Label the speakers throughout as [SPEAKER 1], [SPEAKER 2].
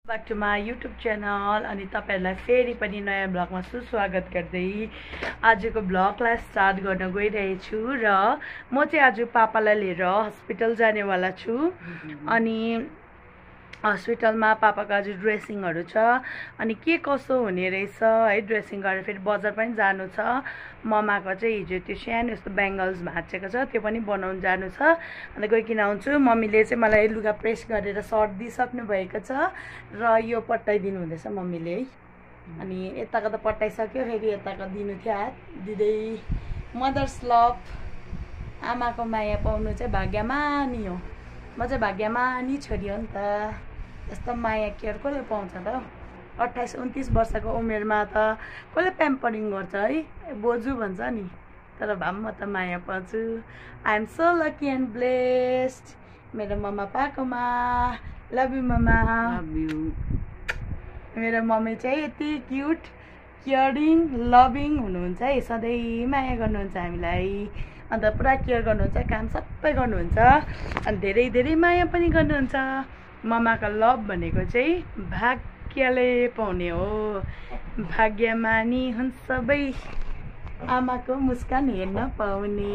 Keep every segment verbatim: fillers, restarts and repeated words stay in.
[SPEAKER 1] Back to my YouTube channel अनि तपाईहरुलाई फेरि पनि नयाँ ब्लगमा सुस्वागत गर्दै आजको ब्लगलाई स्टार्ट गर्न गइरहेछु र म चाहिँ आज पापालाई लिएर हस्पिटल जानेवाला छु। अनि हस्पिटलमा पापाको आज ड्रेसिङहरु छ अनि के कसो हुने रहेछ है, ड्रेसिङ गरेर फेरि बजार पनि जानु छ। ममाको चाहिँ हिजो त्यो सानो यस्तो बेङ्गल्स भाँचेको छ, त्यो पनि बनाउन जानु छ। अन्त गइकिन आउँछु। मम्मीले चाहिँ मलाई लुगा प्रेस गरेर सर्ट दिइसक्नु भएको छ र यो पट्टाइदिनु हुँदैछ मम्मीले है। अनि यताको त पट्टाइसक्यो, फेरि यताको दिनु थियो हात दिँदै। मदर्स लभ, आमाको माया पाउनु चाहिँ भाग्यमानी हो। म चाहिँ भाग्यमानी छोरी हो नि त। यस्तो माया केयर कसले पाउँछ त? अट्ठाइस उन्तिस वर्षको उमेरमा त कसले प्याम्परिङ गर्छ है, बोजू भन्छ नि। तर भए म त माया पाउँछु। I am so lucky and blessed मेरो मम्मा पाएकोमा। Love you mamma.
[SPEAKER 2] Love you.
[SPEAKER 1] मेरो मम्मी चाहिँ यति क्युट, केयरिङ, लभिङ हुनुहुन्छ है। सधैँ माया गर्नुहुन्छ हामीलाई। अन्त पुरा केयर गर्नुहुन्छ, काम सबै गर्नुहुन्छ अनि धेरै धेरै माया पनि गर्नुहुन्छ। मम्माको लभ भनेको चाहिँ भाग्यले पाउने हो। भाग्यमानी हुन् सबै आमाको मुस्कान हेर्न पाउने।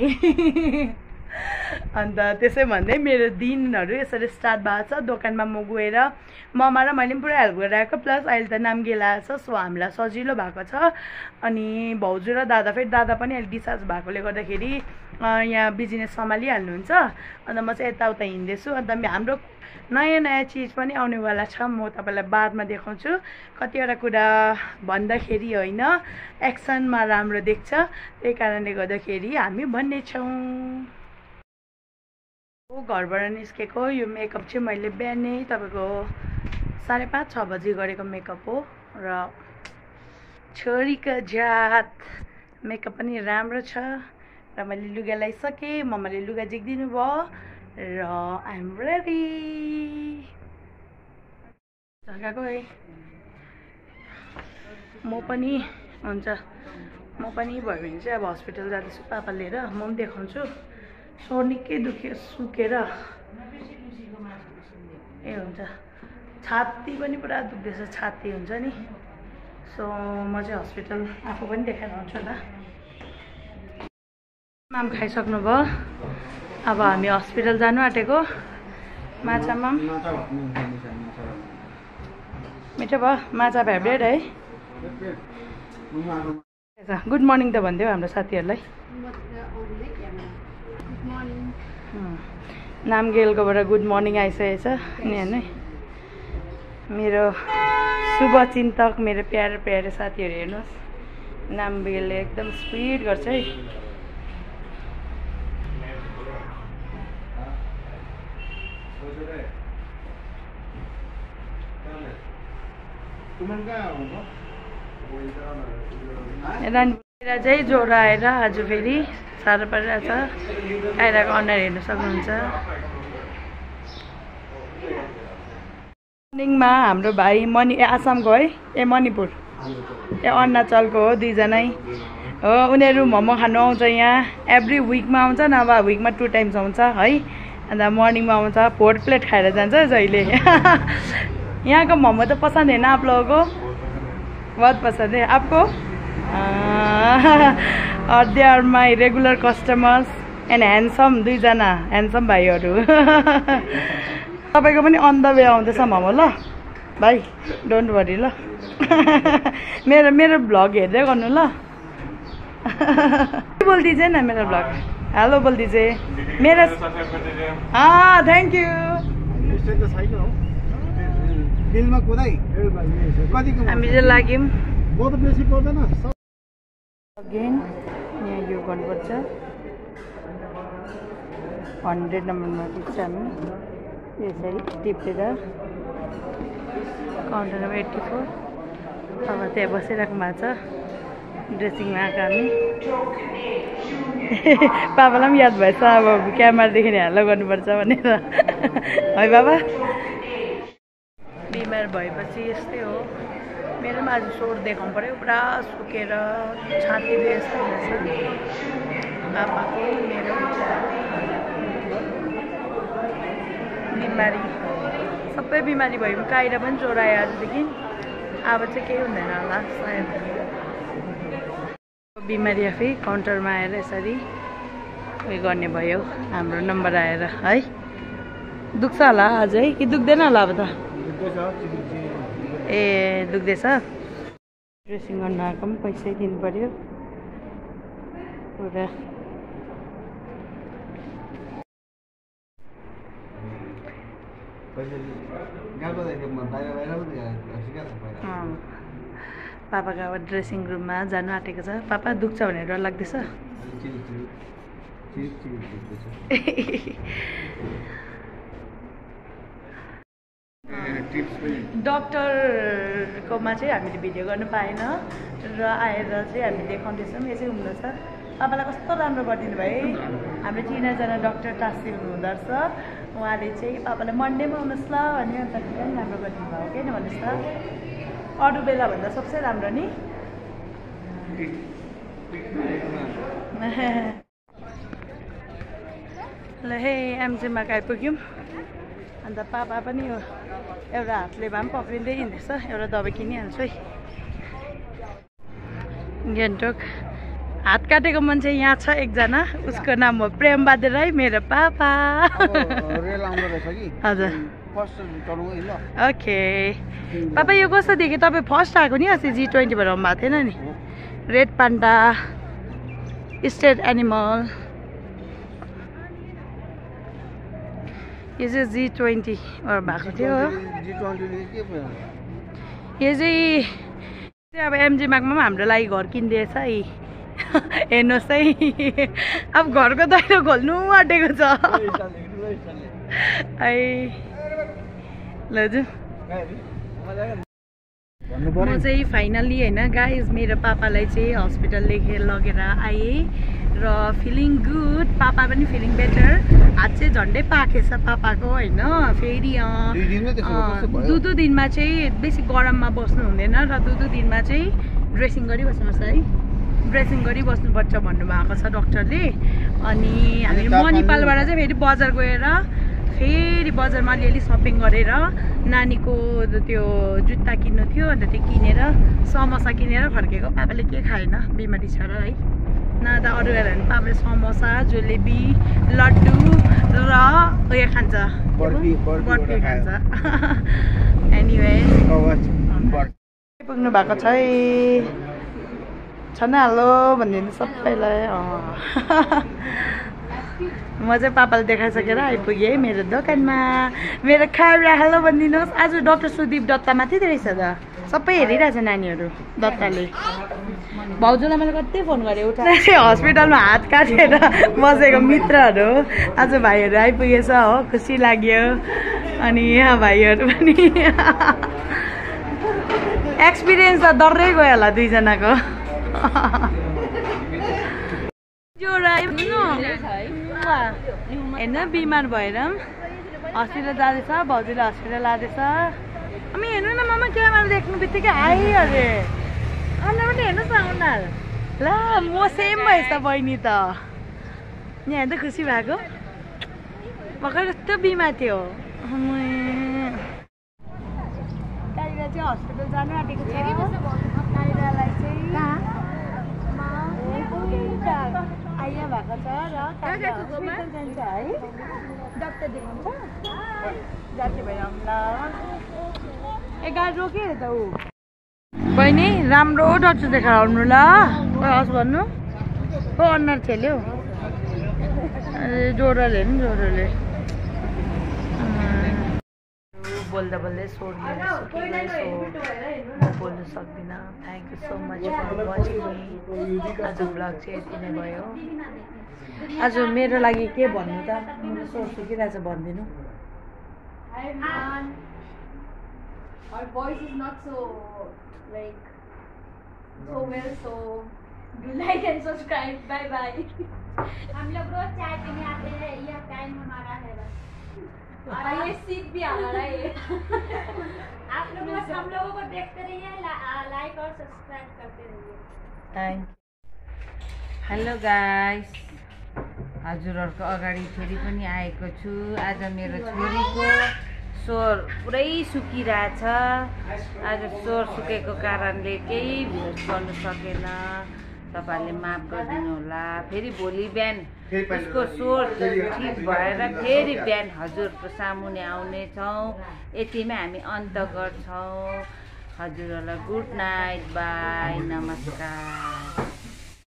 [SPEAKER 1] अन्त त्यसै भन्दै मेरो दिनहरू यसरी स्टार्ट भएको छ। दोकानमा म गएर मम्मा र मैले पनि पुरा हेल्प गरिरहेको, प्लस अहिले त नाम गेलाएको छ, सो हामीलाई सजिलो भएको छ। अनि भाउजू र दादा, फेरि दादा पनि अहिले डिस्चार्ज भएकोले गर्दाखेरि यहाँ बिजनेस सम्हालिहाल्नुहुन्छ। अन्त म चाहिँ यताउता हिँड्दैछु। अन्त हाम्रो नयाँ नयाँ चिज पनि आउनेवाला छ, म तपाईँलाई बादमा देखाउँछु। कतिवटा कुरा भन्दाखेरि होइन, एक्सनमा राम्रो देख्छ, त्यही कारणले गर्दाखेरि हामी भन्ने छौँ। घरबाट निस्केको यो मेकअप चाहिँ मैले बिहानै तपाईँको साढे पाँच छ बजी गरेको मेकअप हो र छोरीको जात मेकअप पनि राम्रो छ। र मैले लुगा लगाइसकेँ, मम्माले लुगा झिकिदिनु भयो र आई एम रेडी। झर्काको है म पनि हुन्छ, म पनि भयो भने चाहिँ अब हस्पिटल जाँदैछु पापा लिएर। म पनि देखाउँछु। सो निकै दुख्यो, सुकेर ए हुन्छ, छाती पनि पुरा दुख्दैछ, छाती हुन्छ नि। सो म चाहिँ हस्पिटल आफू पनि देखाएर आउँछु होला। माम खाइसक्नु भयो, अब हामी हस्पिटल जानु आँटेको। माछा माम मिठो भयो, माछा फेभरेट है। गुड मर्निङ त भनिदेऊ हाम्रो साथीहरूलाई। नामगेलकोबाट गुड मर्निङ आइसकेको छ नि होइन। मेरो शुभचिन्तक, मेरो प्यारो प्यारो साथीहरू हेर्नुहोस्, नामगेलले एकदम स्पिड गर्छ है। रानीरा चाहिँ ज्वरो आएर आज फेरि साह्रो परिरहेछ। आइरहेको अनुहार हेर्नु सक्नुहुन्छ। मर्निङमा हाम्रो भाइ मणि आसामको है, ए मणिपुर ए अरुणाचलको हो, दुईजनै हो। उनीहरू मोमो खानु आउँछ यहाँ, एभ्री विकमा आउँछ, नभए विकमा टु टाइम्स आउँछ है। अन्त मर्निङमा आउँछ, फोर प्लेट खाएर जान्छ जहिले। यहाँ का मोमो तो पसंद है ना आप लोगों को? बहुत पसंद है आपको? और they are my regular customers and handsome, दुईजना हैंडसम भाइहरू। तपाईको पनि अन द वे आउँदैछ मोमो ल भाइ, डोन्ट वरी ल। मेरो मेरो ब्लग हेर्दै गर्नु ल। बोल दीजिए ना मेरा ब्लग। हेलो बोल दीजिए मेरा। हाँ थैंक यू। हामी चाहिँ लाग्यौँ अगेन। यहाँ यो गर्नुपर्छ, हन्ड्रेड नम्बरमा पुग्छ हामी यसरी टिपेर। Counter number eighty four. अब त्यहाँ बसिरहेको भएको छ, ड्रेसिङमा आएको हामी। पापालाई पनि याद भएछ अब क्यामेरादेखि हेलो गर्नुपर्छ भनेर है बाबा। बिमार भएपछि यस्तै हो। मेरो पनि आज स्वर देखाउनु पऱ्यो, पुरा सुकेर छातीले यस्तो हुँदैछ। पापाको मेरो बिमारी सबै बिमारी भयौँ काइरा पनि चोरायो आजदेखि अब चाहिँ केही हुँदैन होला सायद बिमारी आफै काउन्टरमा आएर यसरी उयो गर्ने भयो हाम्रो नम्बर आएर है दुख्छ होला अझै कि दुख्दैन होला अब त ए दुख्दैछ ड्रेसिङ गर्न आएको पनि पैसै दिनु पर्यो पुरा पापाको अब ड्रेसिङ रुममा जानु आँटेको छ पापा दुख्छ भनेर डर लाग्दैछ डक्टरकोमा चाहिँ हामीले भिडियो गर्नु पाएन र आएर चाहिँ हामी देखाउँदैछौँ यसै हुँदो छ पापालाई कस्तो राम्रो गरिदिनु भयो हाम्रो चिनाजना डक्टर टासी हुनुहुँदो रहेछ उहाँले चाहिँ पापालाई मन्डेमा आउनुहोस् ल अनि अन्त पनि राम्रो गरिदिनु भयो किन भन्नुहोस् त अरू बेला भन्दा सबसे राम्रो नि ल हे एमजेमा आइपुग्यौँ अन्त पापा पनि यो एउटा हातले भए पनि पक्रिँदै हिँड्दैछ एउटा दबाई किनिहाल्छु है गान्तोक हात काटेको मान्छे यहाँ छ एकजना उसको नाम हो प्रेम बहादुर राई मेरो पापा हजुर ओके पापा यो कस्तो देखेँ तपाईँ फर्स्ट आएको नि अस्ति जी ट्वेन्टीबाट आउनु भएको थिएन नि रेड पान्डा स्टेट एनिमल यो चाहिँ जी ट्वेन्टीबाट भएको थियो यो चाहिँ अब एमजी मागमा पनि हाम्रो लागि घर किनिदिएछ है हेर्नुहोस् है अब घरको दैलो खोल्नु आँटेको छ है ल म चाहिँ फाइनल्ली होइन गाइज मेरो पापालाई चाहिँ हस्पिटल लेखेर लगेर आएँ र फिलिङ गुड पापा पनि फिलिङ बेटर हात चाहिँ झन्डै पाकेछ पापाको होइन फेरि दुई दुई दिनमा चाहिँ बेसी गरममा बस्नु हुँदैन र दुई दुई दिनमा चाहिँ ड्रेसिङ गरिबस्नुपर्छ है ड्रेसिङ गरिबस्नुपर्छ भन्नुभएको छ डक्टरले अनि हामी मणिपालबाट चाहिँ फेरि बजार गएर फेरि बजारमा अलिअलि सपिङ गरेर नानीको त्यो जुत्ता किन्नु थियो अन्त त्यो किनेर समोसा किनेर फर्केको पापाले के खाएन बिमारी छ र है न त अरू बेला भने पापाले समोसा जलेबी लड्डु र उयो खान्छ बर्फी खान्छ एनिवे पुग्नु भएको छ है छन हालो भनिदिनु सबैलाई म चाहिँ पापाले देखाइसकेर आइपुगेँ है मेरो दोकानमा मेरो खाएर हेलो भनिदिनुहोस् आज डाक्टर सुदीप दत्ता माथि रहेछ त सबै हेरिरहेछ नानीहरू दत्ताले भाउजूलाई मैले कति फोन गरेँ उठा हस्पिटलमा हात काटेर बसेको मित्रहरू आज भाइहरू आइपुगेछ हो खुसी लाग्यो अनि यहाँ भाइहरू पनि एक्सपिरियन्स त डरै गयो होला दुईजनाको होइन बिमार भएर हस्पिटल जाँदैछ भाउजूले हस्पिटल लाँदैछ अनि हेर्नु न मामा क्यामेरा देख्नु बित्तिकै आयो अरे अनुहार पनि हेर्नुहोस् न अनुहार ल म सेम भएछ बहिनी त यहाँ हेर्दा खुसी भएको भर्खर कस्तो बिमार थियो कालिरा चाहिँ हस्पिटल जानु आँटेको छ कालिरालाई चाहिँ आइया भएको छ र हस्पिटल जान्छ है डक्टर देखाउँछ जाती भएर ल ए गाडी रोक्यो त ऊ बहिनी राम्रो डक्टर देखाएर आउनु ल हस् भन्नु को अनुहार छेल्यो ज्वरोले नि ज्वरोले बोल्दा बोल्दै सोड लिएर सुकिँदै सो म बोल्नु सक्दिनँ thank you so much for watching me आज ब्लग चाहिँ यति नै भयो आज मेरो लागि के भन्नु त म सोच सुकिरहेछ भनिदिनु
[SPEAKER 2] Our voice is not so like so well, so do like and subscribe. Bye bye. हम लोग रोज चाय पीने आते हैं, यह टाइम हमारा है बस। और ये सीट भी हमारा है। आप लोग बस हम लोगों को देखते रहिए, लाइक और सब्सक्राइब करते रहिए।
[SPEAKER 1] Thank you.
[SPEAKER 3] हेलो गाइस हजुरहरुको अगाडि फेरि पनि आएको छु आज मेरो छोरीको स्वर पुरै सुकिरहेछ। आज स्वर सुकेको कारणले केही भिडियोज गर्नु सकेन, तपाईँहरूले माफ गरिदिनु होला। फेरि भोलि बिहान उसको स्वर ठिक भएर फेरि बिहान हजुरको सामुने आउनेछौँ। यतिमै हामी अन्त गर्छौँ। हजुरहरूलाई गुड नाइट, बाई, नमस्कार।